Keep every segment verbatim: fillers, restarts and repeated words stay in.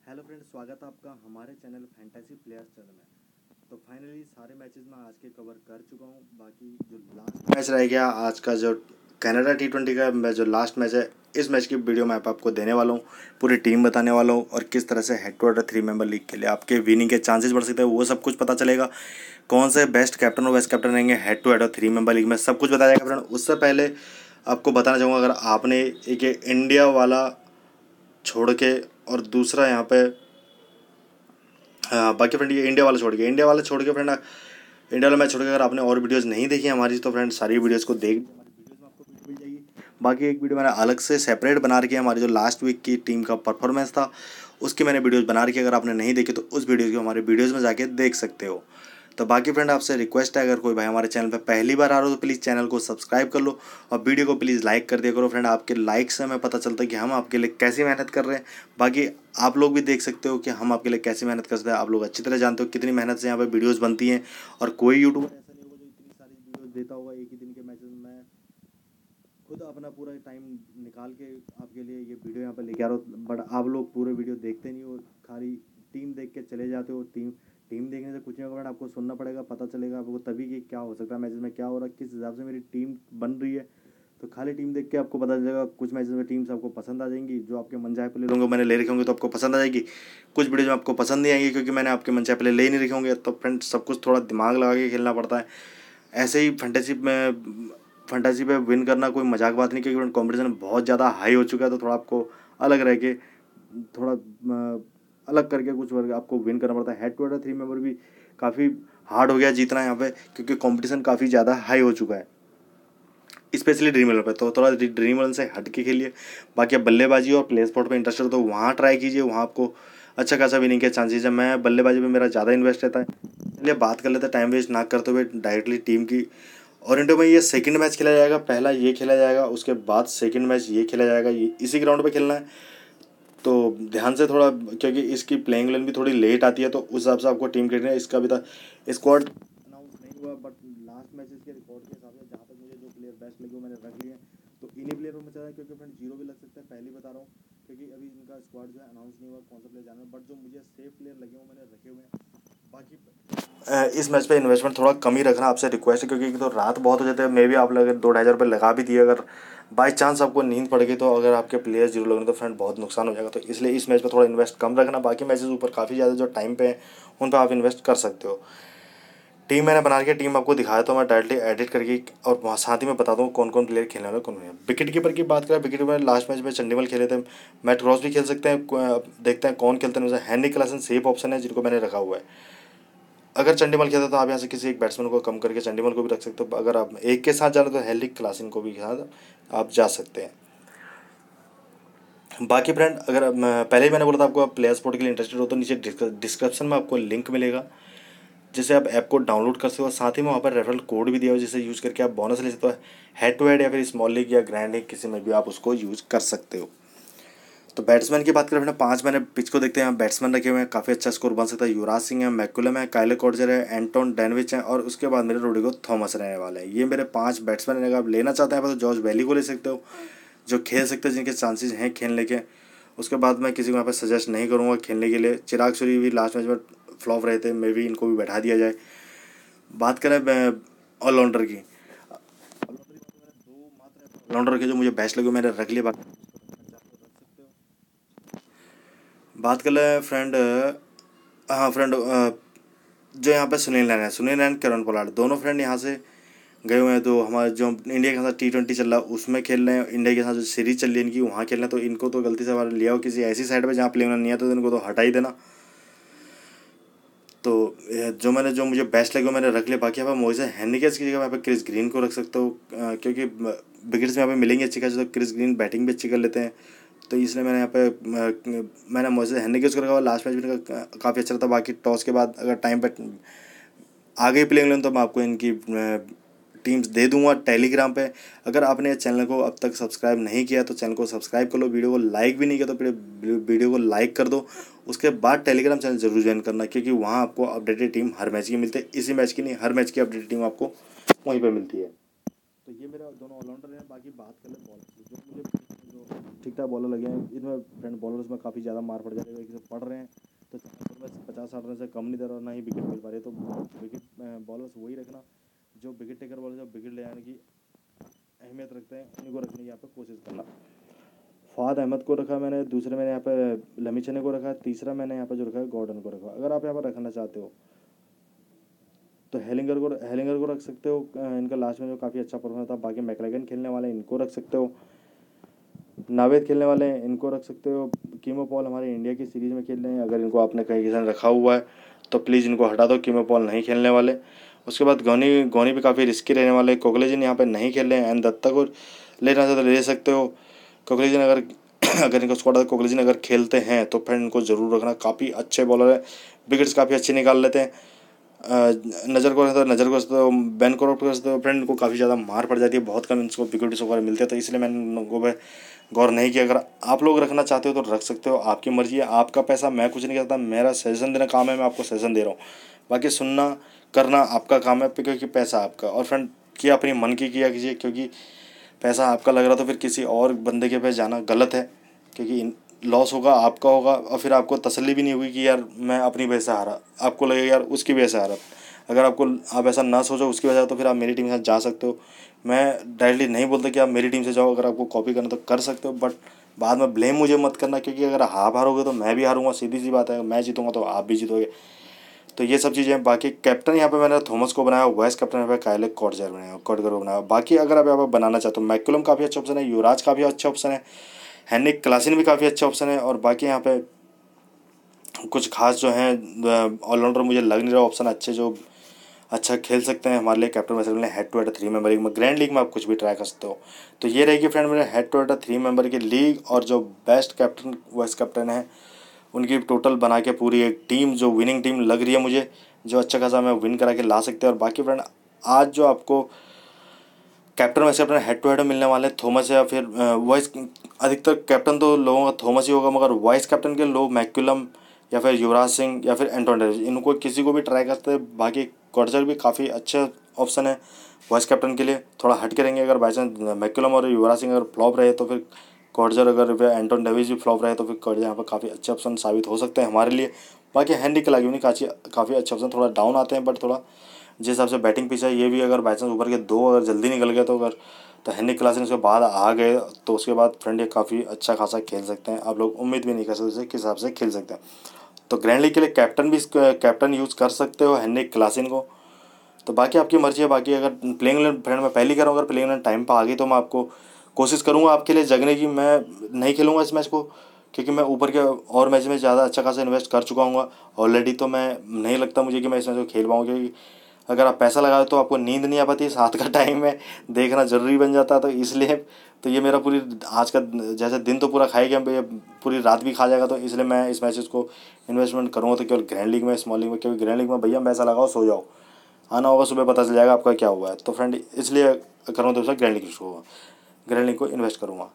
Hello friends, स्वागत है आपका हमारे चैनल फैंटेसी प्लेयर्स चैनल में। तो फाइनली सारे मैचेस मैं आज के कवर कर चुका हूँ। बाकी जो लास्ट मैच रह गया आज का, जो कनाडा टी ट्वेंटी का जो लास्ट मैच है, इस मैच की वीडियो मैं आपको देने वाला हूँ। पूरी टीम बताने वाला हूँ और किस तरह से head to head three member league के लिए आपके विनिंग के चांसेस बढ़ सकते हैं, वो सब कुछ पता चलेगा। कौन से बेस्ट कैप्टन और वाइस कैप्टन रहेंगे हेड टू हेड और थ्री मेंबर लीग में, सब कुछ बताया जाएगा फ्रेंड। उससे पहले आपको बताना चाहूँगा, अगर आपने एक इंडिया वाला छोड़ के और दूसरा यहाँ पे, हाँ बाकी फ्रेंड ये इंडिया वाला छोड़ के इंडिया वाला छोड़ के फ्रेंड इंडिया वाला मैच छोड़ के अगर आपने और वीडियोस नहीं देखी हमारी, तो फ्रेंड सारी वीडियोस को देख हमारी वीडियोस में आपको वीडियो मिल जाएगी। बाकी एक वीडियो मैंने अलग से सेपरेट बना रखी है, हमारी जो लास्ट वीक की टीम का परफॉर्मेंस था उसकी मैंने वीडियोस बना रखी है। अगर आपने नहीं देखी तो उस वीडियो को हमारे वीडियोज़ में जाके देख सकते हो। तो बाकी फ्रेंड आपसे रिक्वेस्ट है, अगर कोई भाई हमारे चैनल पर पहली बार आ रहा हो तो प्लीज़ चैनल को सब्सक्राइब कर लो और वीडियो को प्लीज़ लाइक कर दिया करो फ्रेंड। आपके लाइक से हमें पता चलता है कि हम आपके लिए कैसी मेहनत कर रहे हैं। बाकी आप लोग भी देख सकते हो कि हम आपके लिए कैसी मेहनत करते हैं। आप लोग अच्छी तरह जानते हो कितनी मेहनत से यहाँ पर वीडियोज़ बनती हैं, और कोई यूट्यूबर ऐसा नहीं होगा जो इतनी सारी वीडियोज़ देता होगा एक ही दिन के मैचेस में। मैं खुद अपना पूरा टाइम निकाल के आपके लिए ये वीडियो यहाँ पर लेके आ रहा हूँ, बट आप लोग पूरे वीडियो देखते नहीं हो, खाली टीम देख के चले जाते हो। टीम टीम देखने से कुछ नहीं होगा, आपको सुनना पड़ेगा, पता चलेगा आपको तभी कि क्या हो सकता है मैचेस में, क्या हो रहा है, किस हिसाब से मेरी टीम बन रही है। तो खाली टीम देख के आपको पता चलेगा। कुछ मैचेस में टीम्स आपको पसंद आ जाएंगी, जो आपके मन चाहे प्लेयर होंगे मैंने ले रखे होंगे तो आपको पसंद आ जाएगी। कुछ वीडियो में आपको पसंद नहीं आएंगी क्योंकि मैंने आपके मन चाहे प्लेयर ले ही नहीं रखे होंगे। तो फ्रेंड सब कुछ थोड़ा दिमाग लगा के खेलना पड़ता है। ऐसे ही फंटेसी में फंटेसी पे विन करना कोई मजाक बात नहीं, क्योंकि कंपटीशन बहुत ज़्यादा हाई हो चुका है। तो थोड़ा आपको अलग रह के थोड़ा अ, अलग करके कुछ वर्ग आपको विन करना पड़ता है। Head to head three member भी काफ़ी हार्ड हो गया जीतना यहाँ पे, क्योंकि कंपटीशन काफ़ी ज़्यादा हाई हो चुका है, स्पेशली ड्रीम इलेवन पे। तो थोड़ा ड्रीम इलेवन से हट के खेलिए। बाकी अब बल्लेबाजी और प्ले स्पॉट पे इंटरेस्ट हो तो वहाँ ट्राई कीजिए, वहाँ आपको अच्छा खासा विनिंग के चांसेस है। मैं बल्लेबाजी में मेरा ज़्यादा इन्वेस्ट रहता है। चलिए बात कर लेते हैं टाइम वेस्ट ना करते हुए डायरेक्टली टीम की। और इंडिया में ये सेकंड मैच खेला जाएगा, पहला ये खेला जाएगा, उसके बाद सेकंड मैच ये खेला जाएगा। ये इसी ग्राउंड पे खेलना है, तो ध्यान से थोड़ा, क्योंकि इसकी प्लेइंग लेन भी थोड़ी लेट आती है, तो उस हिसाब से आपको टीम क्रिएट, इसका भी था स्क्वाड अनाउंस नहीं हुआ, बट लास्ट मैचेस के रिकॉर्ड के हिसाब से जहाँ तक मुझे जो प्लेयर बेस्ट लगे वो मैंने रख लिए हैं। तो इन्हीं प्लेयरों में चल रहा है, क्योंकि फ्रेंड जीरो भी लग सकता है, पहले बता रहा हूँ, क्योंकि अभी इनका स्क्वाड जो है अनाउंस नहीं हुआ कौन सा प्लेयर जाना है। बट जो मुझे सेफ प्लेयर लगे वो मैंने रखे हुए हैं। बाकी इस मैच पे इन्वेस्टमेंट थोड़ा कम ही रखना आपसे रिक्वेस्ट है, क्योंकि तो रात बहुत हो जाते हैं। मे भी आप लगे दो ढाई हज़ार रुपये लगा भी दिए, अगर बाई चांस आपको नींद पड़ गई तो अगर आपके प्लेयर जीरो लगे तो फ्रेंड बहुत नुकसान हो जाएगा। तो इसलिए इस मैच में थोड़ा इन्वेस्ट कम रखना। बाकी मैचेस ऊपर काफ़ी ज़्यादा जो टाइम पे हैं उन पर आप इन्वेस्ट कर सकते हो। टीम मैंने बना के टीम आपको दिखाया तो मैं डायरेक्टली एडिट करके और वहाँ साथ ही में बताता हूँ कौन कौन प्लेयर खेलने वाले कौन नहीं। विकेट कीपर की बात करें, विकेट कीपर लास्ट मैच में चंडीमल खेले थे, मैट क्रॉस भी खेल सकते हैं। देखते हैं कौन खेलते हैं। हैंनी क्लासन सेफ ऑप्शन है जिनको मैंने रखा हुआ है। अगर चंडीमल खेलता तो आप यहाँ से किसी एक बैट्समैन को कम करके चंडीमल को भी रख सकते हो। अगर आप एक के साथ जाना तो हेनरिक क्लासन को भी साथ आप जा सकते हैं। बाकी फ्रेंड अगर पहले ही मैंने बोला था आपको आप प्लेयर स्पोर्ट के लिए इंटरेस्टेड हो तो नीचे डिस्क्रिप्शन में आपको लिंक मिलेगा, जिससे आप ऐप को डाउनलोड कर सकते हो। साथ ही में वहाँ पर रेफरल कोड भी दिया हुआ है, जिसे यूज़ करके आप बोनस ले सकते हो। हेड टू हेड या फिर स्मॉल लीग या ग्रैंड लीग किसी में भी आप उसको यूज़ कर सकते हो। तो बैट्समैन की बात करें ना, पांच मैंने पिच को देखते हैं, बैट्समैन रखे हुए हैं, काफ़ी अच्छा स्कोर बन सकता है। युवराज सिंह है, मैकुलम है, काइले कॉर्जर है, एंटोन डैनविच है, और उसके बाद मेरे रोड्रिगो थॉमस रहने वाले हैं। ये मेरे पांच बैट्समैन रहेंगे। आप लेना चाहते हैं तो जॉर्ज वैली को ले सकते हो, जो खेल सकते हैं, जिनके चांसेस हैं खेलने के। उसके बाद मैं किसी को यहाँ पर सजेस्ट नहीं करूँगा खेलने के लिए। चिराग सूरी भी लास्ट मैच में फ्लॉप रहे थे, मे भी इनको भी बैठा दिया जाए। बात करें ऑलराउंडर की, ऑलराउंडर के जो मुझे बेस्ट लगे मैंने रख लिया। बाकी बात कर ले फ्रेंड, हाँ फ्रेंड, जो यहाँ पे सुनील नैन है, सुनील नैन किरण पोलार्ड दोनों फ्रेंड यहाँ से गए हुए हैं। तो हमारे जो इंडिया के साथ टी ट्वेंटी चल रहा है उसमें खेल रहे हैं, इंडिया के साथ जो सीरीज चल रही है इनकी वहाँ खेल रहे हैं। तो इनको तो गलती से हमारे लिया हो किसी ऐसी साइड पे जहाँ प्लेयर नहीं आता तो इनको तो हटा ही देना। तो जो मैंने जो मुझे बेस्ट लगे मैंने रख लिया। बाकी यहाँ पर मोइसे हेनरिकेस की जगह यहाँ पे क्रिस ग्रीन को रख सकता हूँ, क्योंकि विकेट्स यहाँ पे मिलेंगे अच्छी खासी, तो क्रिस ग्रीन बैटिंग भी अच्छी कर लेते हैं। तो इसलिए मैंने यहाँ पे मैंने मोइसे हेनरिकेस को रखा हुआ। लास्ट मैच भी इनका काफ़ी अच्छा था। बाकी टॉस के बाद अगर टाइम पे आगे प्लेइंग लेन तो मैं आपको इनकी टीम्स दे दूंगा टेलीग्राम पे। अगर आपने चैनल को अब तक सब्सक्राइब नहीं किया तो चैनल को सब्सक्राइब कर लो, वीडियो को लाइक भी नहीं किया तो फिर वीडियो को लाइक कर दो। उसके बाद टेलीग्राम चैनल जरूर ज्वाइन करना, क्योंकि वहाँ आपको अपडेटेड टीम हर मैच की मिलती है। इसी मैच की नहीं, हर मैच की अपडेटेड टीम आपको वहीं पर मिलती है। तो ये मेरा दोनों ऑलराउंडर हैं। बाकी बात कर ले बॉलर की, जो मुझे जो ठीक ठाक बॉलर लगे हैं इनमें फ्रेंड। बॉलर्स में काफ़ी ज़्यादा मार पड़ जाती है, किसी पड़ रहे हैं तो पचास साठ रन से कम नहीं दे रहा और ना ही विकेट मिल पा रही है। तो विकेट बॉलर्स वही रखना जो विकेट टेकर बॉलर, जो विकेट ले आने की अहमियत रखते हैं, उन्हीं को रखने की यहाँ पे कोशिश करना। फवाद अहमद को रखा मैंने, दूसरे मैंने यहाँ पे लमीचने को रखा, तीसरा मैंने यहाँ पे जो रखा है गॉर्डन को रखा। अगर आप यहाँ पर रखना चाहते हो तो हेलिंगर को हेलिंगर को रख सकते हो, इनका लास्ट में जो काफ़ी अच्छा परफॉर्मेंस था। बाकी मैकलेगन खेलने वाले इनको रख सकते हो, नावेद खेलने वाले हैं इनको रख सकते हो। कीमो पॉल हमारे इंडिया की सीरीज़ में खेल रहे हैं, अगर इनको आपने कहीं किसी ने रखा हुआ है तो प्लीज़ इनको हटा दो, कीमो पॉल नहीं खेलने वाले। उसके बाद गौनी गौनी भी काफ़ी रिस्की रहने वाले। कोकलेजन यहाँ पे नहीं खेल रहे हैं, एन दत्ता को लेना चाहते तो ले सकते हो। कोकलेजन अगर अगर इनको स्क्वाड कोकलेजन अगर खेलते हैं तो फ्रेंड इनको ज़रूर रखना, काफ़ी अच्छे बॉलर है, विकेट्स काफ़ी अच्छे निकाल लेते हैं। नज़र को तो नज़र को तो बैन को तो फ्रेंड इनको काफ़ी ज़्यादा मार पड़ जाती है, बहुत कम इनको विकेट्स वगैरह मिलते हैं, तो इसलिए मैंने इनको पे गौर नहीं किया। अगर आप लोग रखना चाहते हो तो रख सकते हो, आपकी मर्जी है, आपका पैसा, मैं कुछ नहीं कहता, मेरा सजेशन देना काम है, मैं आपको सजेशन दे रहा हूँ। बाकी सुनना करना आपका काम है, क्योंकि पैसा आपका। और फ्रेंड किया अपनी मन की किया कीजिए, क्योंकि पैसा आपका लग रहा तो फिर किसी और बंदे के पास जाना गलत है, क्योंकि लॉस होगा आपका होगा और फिर आपको तसल्ली भी नहीं होगी कि यार मैं अपनी वजह से हारा, आपको लगेगा यार उसकी वजह से हारा। अगर आपको आप ऐसा ना सोचो उसकी वजह से, तो फिर आप मेरी टीम के साथ जा सकते हो। मैं डायरेक्टली नहीं बोलता कि आप मेरी टीम से जाओ, अगर आपको कॉपी करना तो कर सकते हो, बट बाद में ब्लेम मुझे मत करना, क्योंकि अगर आप हारोगे तो मैं भी हारूंगा, सीधी सी बात है। मैं जीतूंगा तो आप भी जीतोगे, तो ये सब चीज़ें। बाकी कैप्टन यहाँ पे मैंने थॉमस को बनाया, वाइस कैप्टन यहाँ पे काइल कॉडजर बनाया कॉडगर को बनाया। बाकी अगर आप यहाँ पे बनाना चाहते हो, मैकुलम काफ़ी अच्छा ऑप्शन है, युवराज काफ़ी अच्छा ऑप्शन है, हेनरिक क्लासन भी काफ़ी अच्छा ऑप्शन है। और बाकी यहाँ पे कुछ खास जो हैं ऑलराउंडर मुझे लग नहीं रहा ऑप्शन अच्छे जो अच्छा खेल सकते हैं हमारे लिए कैप्टन वैसे head to head three member league में। ग्रैंड लीग में आप कुछ भी ट्राई कर सकते हो। तो ये रहेगी फ्रेंड मेरे head to head three member की लीग, और जो बेस्ट कैप्टन वाइस कैप्टन है उनकी टोटल बना के पूरी एक टीम जो विनिंग टीम लग रही है मुझे, जो अच्छा खासा मैं विन करा के ला सकते हैं। और बाकी फ्रेंड आज जो आपको कैप्टन वैसे अपने हेड टू हेड मिलने वाले थॉमस या फिर वाइस, अधिकतर कैप्टन तो लोगों का थॉमस ही होगा, मगर वाइस कैप्टन के लोग मैकुलम या फिर युवराज सिंह या फिर एंटोन डेविस, इनको किसी को भी ट्राई करते हैं। बाकी कॉडजर भी काफ़ी अच्छे ऑप्शन है वाइस कैप्टन के लिए, थोड़ा हट के रहेंगे। अगर बाई चांस मैकुलम और युवराज सिंह अगर फ्लॉप रहे तो फिर कॉडजर, अगर एंटोन डेविस भी फ्लॉप रहे तो फिर कॉडजर यहाँ पर काफ़ी अच्छे ऑप्शन साबित हो सकते हैं हमारे लिए। बाकी हैंडी कलागियोनी काफ़ी काफ़ी अच्छे ऑप्शन, थोड़ा डाउन आते हैं बट थोड़ा जिस हिसाब से बैटिंग पिच है, ये भी अगर बाई चांस ऊपर के दो अगर जल्दी निकल गया तो अगर तो हेनरिक क्लासन उसके बाद आ गए तो उसके बाद फ्रेंड ये काफ़ी अच्छा खासा खेल सकते हैं। आप लोग उम्मीद भी नहीं कर सकते किस हिसाब से खेल सकते हैं। तो ग्रैंड लीग के लिए कैप्टन भी कैप्टन यूज़ कर सकते हो हेनरिक क्लासन को। तो बाकी आपकी मर्जी है। बाकी अगर प्लेइंग इलेवन फ्रेंड मैं पहले कह रहा हूँ, अगर प्लेइंग इलेवन टाइम पर आ गई तो मैं आपको कोशिश करूँगा आपके लिए जगने की। मैं नहीं खेलूँगा इस मैच को, क्योंकि मैं ऊपर के और मैच में ज़्यादा अच्छा खासा इन्वेस्ट कर चुका हूँ ऑलरेडी। तो मैं नहीं लगता मुझे कि मैं इस मैच को खेल पाऊँगा, क्योंकि अगर आप पैसा लगाओ तो आपको नींद नहीं आ पाती, रात का टाइम में देखना ज़रूरी बन जाता है। तो इसलिए तो ये मेरा पूरी आज का जैसे दिन तो पूरा खाएगा, पूरी रात भी खा जाएगा। तो इसलिए मैं इस मैचेस को इन्वेस्टमेंट करूँगा तो केवल ग्रैंड लीग में, स्मॉल लीग में, क्योंकि ग्रैंड लीग में भैया पैसा लगाओ सो जाओ, आना होगा सुबह पता चल जाएगा आपका क्या हुआ है। तो फ्रेंड इसलिए करूँगा तो ग्रैंड लीग होगा, ग्रैंड लीग को इन्वेस्ट करूँगा।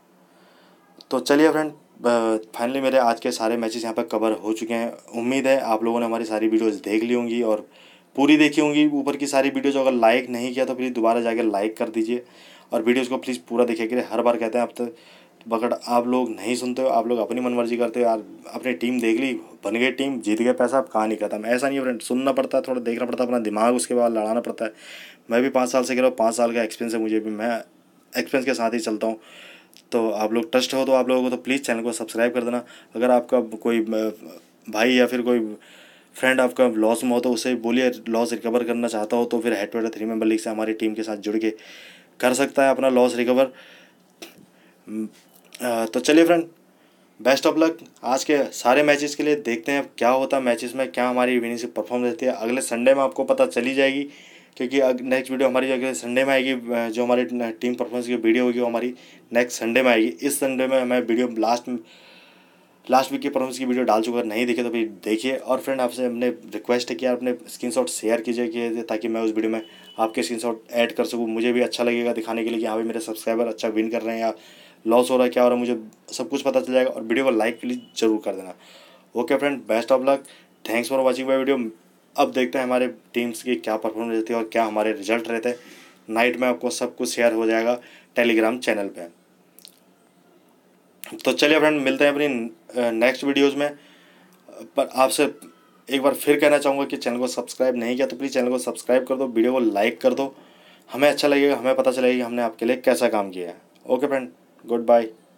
तो चलिए फ्रेंड, फाइनली मेरे आज के सारे मैचेस यहाँ पर कवर हो चुके हैं। उम्मीद है आप लोगों ने हमारी सारी वीडियोस देख ली होंगी और पूरी देखी होंगी ऊपर की सारी वीडियोज। अगर लाइक नहीं किया तो प्लीज़ दोबारा जाकर लाइक कर दीजिए और वीडियोज़ को प्लीज़ पूरा देखिए। कि हर बार कहते हैं आप तो बगड़ आप लोग नहीं सुनते हो, आप लोग अपनी मनमर्जी करते हो यार। अपनी टीम देख ली, बन गई टीम, जीत गए, पैसा, अब कहानी खत्म। ऐसा नहीं है फ्रेंड, सुनना पड़ता है, थोड़ा देखना पड़ता है, अपना दिमाग उसके बाद लड़ाना पड़ता है। मैं भी पाँच साल से कह रहा हूँ, पाँच साल का एक्सपीरियंस है मुझे भी, मैं एक्सपीरियंस के साथ ही चलता हूँ। तो आप लोग ट्रस्ट हो तो आप लोगों को तो प्लीज़ चैनल को सब्सक्राइब कर देना। अगर आपका कोई भाई या फिर कोई फ्रेंड आपका लॉस में हो तो उसे बोलिए लॉस रिकवर करना चाहता हो तो फिर head to head three member league से हमारी टीम के साथ जुड़ के कर सकता है अपना लॉस रिकवर। तो चलिए फ्रेंड, बेस्ट ऑफ लक आज के सारे मैचेस के लिए। देखते हैं क्या होता है मैचेस में, क्या हमारी विनिंग से परफॉर्म रहती है। अगले संडे में आपको पता चली जाएगी, क्योंकि नेक्स्ट वीडियो हमारी अगले संडे में आएगी। जो हमारी टीम परफॉर्मेंस की वीडियो होगी वो हमारी नेक्स्ट संडे में आएगी। इस संडे में मैं वीडियो लास्ट लास्ट वीक की परफॉर्मेंस की वीडियो डाल चुका, नहीं देखे तो फिर देखिए। और फ्रेंड आपसे हमने रिक्वेस्ट है कि आप अपने स्क्रीनशॉट शेयर कीजिए ताकि मैं उस वीडियो में आपके स्क्रीनशॉट ऐड कर सकूँ। मुझे भी अच्छा लगेगा दिखाने के लिए कि हाँ भाई मेरे सब्सक्राइबर अच्छा विन कर रहे हैं या लॉस हो रहा है, क्या हो रहा है, मुझे सब कुछ पता चल जाएगा। और वीडियो को लाइक प्लीज़ जरूर कर देना। Okay friend, best of luck, thanks for watching my video. अब देखते हैं हमारे टीम्स की क्या परफॉर्मेंस रहती है और क्या हमारे रिजल्ट रहते हैं। नाइट में आपको सब कुछ शेयर हो जाएगा टेलीग्राम चैनल पर। तो चलिए फ्रेंड, मिलते हैं अपनी नेक्स्ट वीडियोज़ में। पर आपसे एक बार फिर कहना चाहूँगा कि चैनल को सब्सक्राइब नहीं किया तो प्लीज़ चैनल को सब्सक्राइब कर दो, वीडियो को लाइक कर दो। हमें अच्छा लगेगा, हमें पता चलेगा कि हमने आपके लिए कैसा काम किया है। Okay friend, good bye.